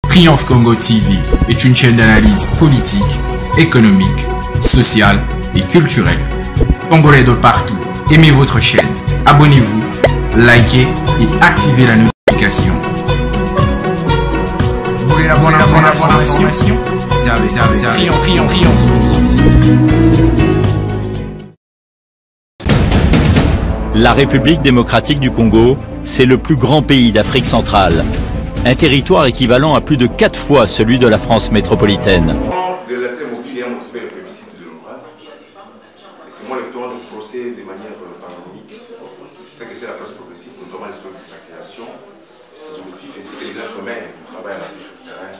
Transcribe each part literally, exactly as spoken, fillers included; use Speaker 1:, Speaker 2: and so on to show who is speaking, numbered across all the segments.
Speaker 1: Triomphe Congo T V est une chaîne d'analyse politique, économique, sociale et culturelle. Congolais de partout, aimez votre chaîne, abonnez-vous, likez et activez la notification. Vous voulez la bonne information? Triomphe, triomphe, triomphe.
Speaker 2: La République démocratique du Congo, c'est le plus grand pays d'Afrique centrale. Un territoire équivalent à plus de quatre fois celui de la France métropolitaine.
Speaker 3: De la thème mobilier a motivé le plébiscite de l'O N R A. Et c'est moi le temps de vous procéder de manière parabolique. Je sais que c'est la presse progressiste, notamment l'histoire de sa création, ses objectifs ainsi que les grands chemins du travail à la sur le terrain.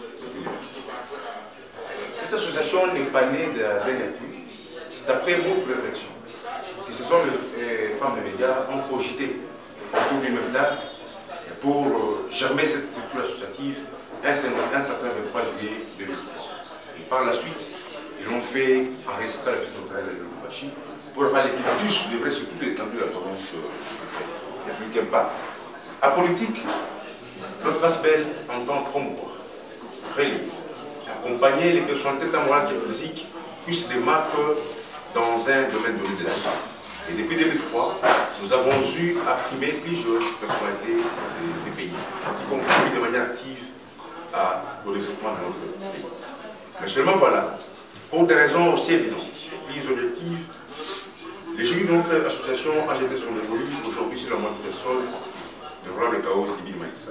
Speaker 3: Cette association n'est pas née d'un appui, c'est après beaucoup de réflexions que ce sont les femmes des médias ont cogité autour du même temps pour euh, germer cette structure associative un certain vingt-trois juillet deux mille trois. Et par la suite, ils l'ont fait enregistrer la fête notariale de Lubumbashi pour avoir les tous devraient surtout l'étendue de la province euh, il n'y a plus qu'un pas. À politique, notre aspect entend promouvoir, relayer, accompagner les personnalités tant morales que physiques qui se démarquent dans un domaine donné de la femme. Et depuis deux mille trois, nous avons eu à primer plusieurs personnalités de ces pays qui contribuent de manière active à, au développement de notre pays. Mais seulement voilà, pour des raisons aussi évidentes et plus objectives, les jurys de notre association a jeté son évolué aujourd'hui sur la moitié des sols de l'honorable K O Sibylle Maïssa.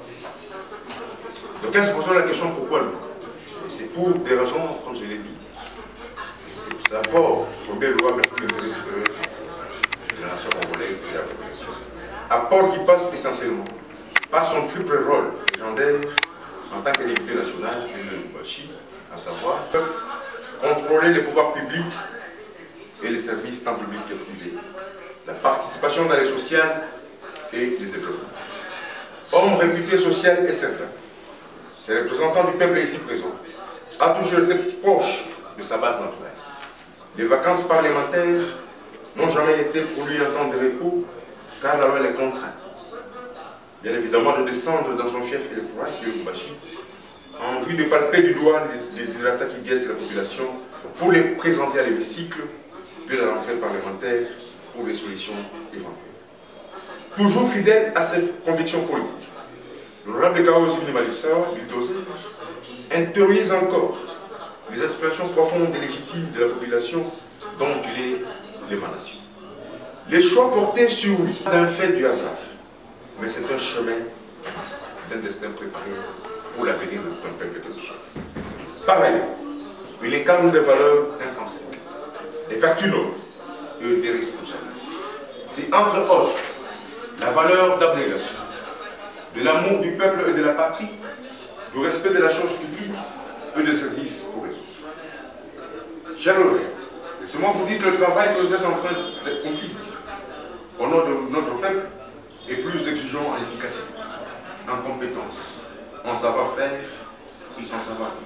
Speaker 3: Donc elle se pose la question pourquoi nous? Et c'est pour des raisons, comme je l'ai dit. C'est d'abord pour bien voir l'intérêt supérieur de la nation congolaise et de la population. Apport qui passe essentiellement par son triple rôle légendaire en tant que député national de Lubumbashi, à savoir contrôler les pouvoirs publics et les services tant publics que privés, la participation dans les sociales et le développement. Homme réputé social et certain, ce représentant du peuple ici présent a toujours été proche de sa base naturelle. Les vacances parlementaires n'ont jamais été pour lui un temps de repos, car la loi les contraint. Bien évidemment, de descendre dans son fief électoral, qui est Lubumbashi, en vue de palper du doigt les désirata qui guettent la population pour les présenter à l'hémicycle de la rentrée parlementaire pour des solutions éventuelles. Toujours fidèle à ses convictions politiques, l'honorable K O Sibylle Maïssa, bulldozer, intériorise encore les aspirations profondes et légitimes de la population dont il est l'émanation. Les choix portés sur lui, c'est un fait du hasard, mais c'est un chemin d'un destin préparé pour l'avenir de tout un peuple de l'État. Par ailleurs, il incarne des valeurs intrinsèques, des vertus nobles et des responsabilités. C'est entre autres la valeur d'abnégation, de l'amour du peuple et de la patrie, du respect de la chose publique et de service pour les autres. Chers collègues, laissez-moi vous dire que le travail que vous êtes en train d'accomplir au nom de notre peuple est plus exigeant en efficacité, en compétence, en savoir-faire et en savoir-vivre.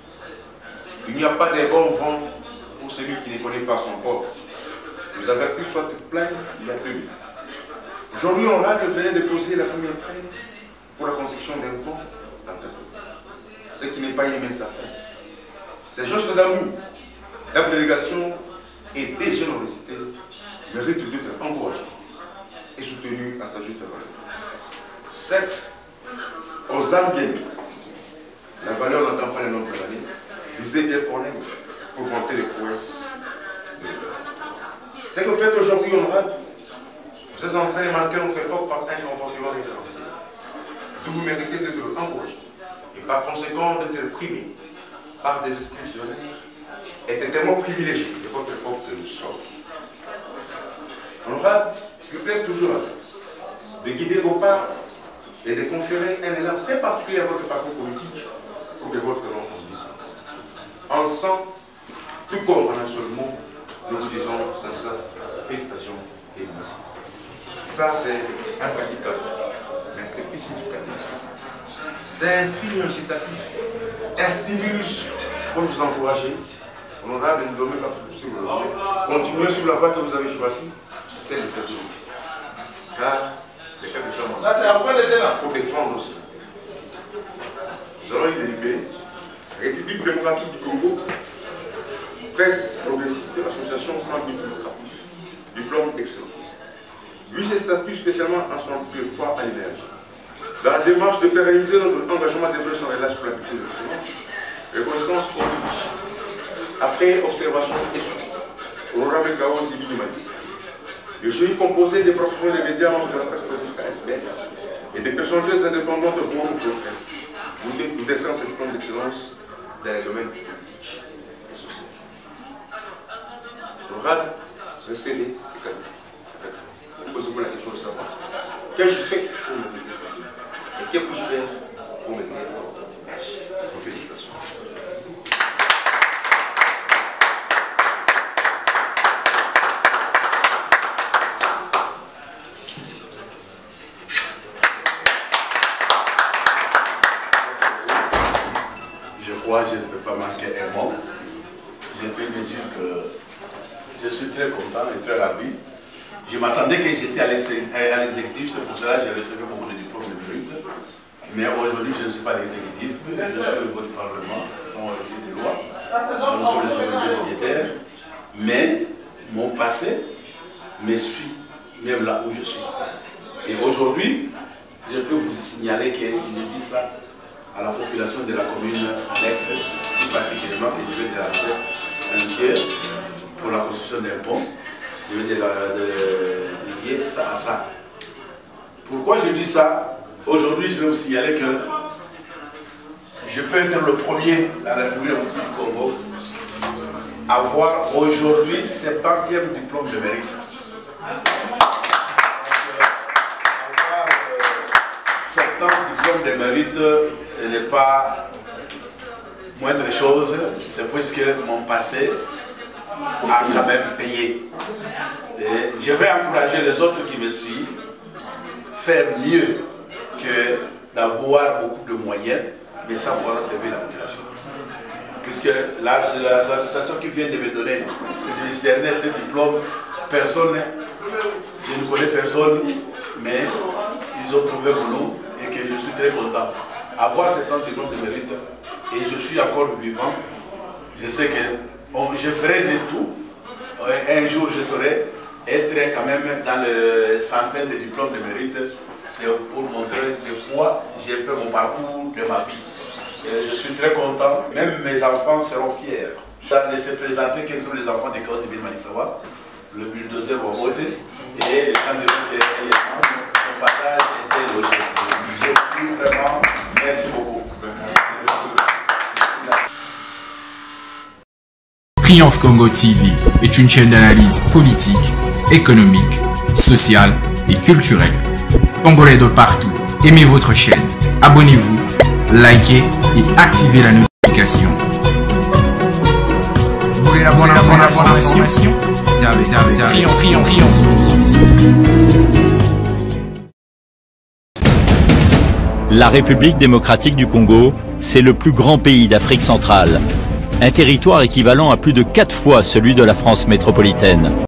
Speaker 3: Il n'y a pas de bon vent pour celui qui ne connaît pas son port. Vous avertis soit plein, il y a deux minutes. Aujourd'hui, on va venir déposer la première peine pour la construction d'un pont dans le pays. Ce qui n'est pas une mince affaire. Ces gestes d'amour, d'abnégation et de générosité méritent d'être encouragés et soutenus à sa juste valeur. Certes, aux âmes bien, la valeur n'entend pas le nombre d'années, disait bien Corneille pour vanter les prouesses de l'heure. Ce que vous faites aujourd'hui, honorable, vous êtes en train de marquer notre époque par un comportement référentiel. D'où vous méritez d'être encouragés et par conséquent d'être primés par des esprits de l'honneur et des témoins privilégiés de votre époque de sort. Honorable, je plaise toujours à vous de guider vos pas et de conférer un élan très particulier à votre parcours politique pour que votre nom conduise. Ensemble, tout comme en un seul mot, nous vous disons sincère félicitations et merci. Ça, c'est impraticable, mais c'est plus significatif. C'est un signe incitatif, un stimulus pour vous encourager. Honorable, ne dormez pas sur le voie. Continuez sur la voie que vous avez choisie, celle de cette vie. Car les peuples sont pour défendre aussi. République démocratique du Congo, presse progressiste, association sans but lucratif, diplôme d'excellence. Vu ses statuts spécialement en son article trois à l'énergie, dans la démarche de pérenniser notre engagement de développer son relâche pour la culture de l'excellence, reconnaissance oblige. Après observation et suivi, honorable Gao Sibi Malis, le jury composé des professionnels des médias membres de la presse progressiste A S B et des personnalités indépendantes de Forum pour le Progrès, vous descendez ce diplôme d'excellence dans les domaines politiques et sociaux. L'oral, le C V, c'est cadeau. Vous posez-vous la question de savoir qu'ai-je fait pour me donner ceci et que puis-je faire pour me donner vos félicitations.
Speaker 4: Je crois que je ne peux pas manquer un mot. Je peux me dire que je suis très content et très ravi. Je m'attendais que j'étais à l'exécutif, c'est pour cela que j'ai reçu beaucoup de diplômes de mérite. Mais aujourd'hui, je ne suis pas à l'exécutif, je suis au niveau du Parlement, on régime des lois, nous sommes les autorités budgétaires. Mais mon passé me suit, même là où je suis. Et aujourd'hui, je peux vous signaler que je dis ça à la population de la commune annexe, plus particulièrement que je vais délancer un tiers pour la construction d'un pont. Je vais lier ça à ça. Pourquoi je dis ça? Aujourd'hui, je vais vous signaler que je peux être le premier dans la République du Congo à avoir aujourd'hui septantième diplôme de mérite. Diplôme de mérite, ce n'est pas moindre chose, c'est puisque mon passé a quand même payé. Et je vais encourager les autres qui me suivent à faire mieux que d'avoir beaucoup de moyens, mais sans pouvoir servir la population. Puisque l'association qui vient de me donner ce dernier ce diplôme, personne, je ne connais personne, mais ils ont trouvé mon nom. Et que je suis très content. Avoir cet ans de diplôme de mérite, et je suis encore vivant, je sais que on, je ferai de tout. Un jour, je saurai être quand même dans les centaines de diplômes de mérite. C'est pour montrer de quoi j'ai fait mon parcours de ma vie. Et je suis très content. Même mes enfants seront fiers de se présenter, quels sont les enfants de Gao Sibi Malis. Le bulldozer va voter et les gens de son passage était logé. Vraiment, merci beaucoup. Merci.
Speaker 1: Triomphe Congo T V est une chaîne d'analyse politique, économique, sociale et culturelle. Congolais de partout, aimez votre chaîne, abonnez-vous, likez et activez la notification. Vous voulez la bonne information? Triomphe, triomphe, triomphe.
Speaker 2: La République démocratique du Congo, c'est le plus grand pays d'Afrique centrale. Un territoire équivalent à plus de quatre fois celui de la France métropolitaine.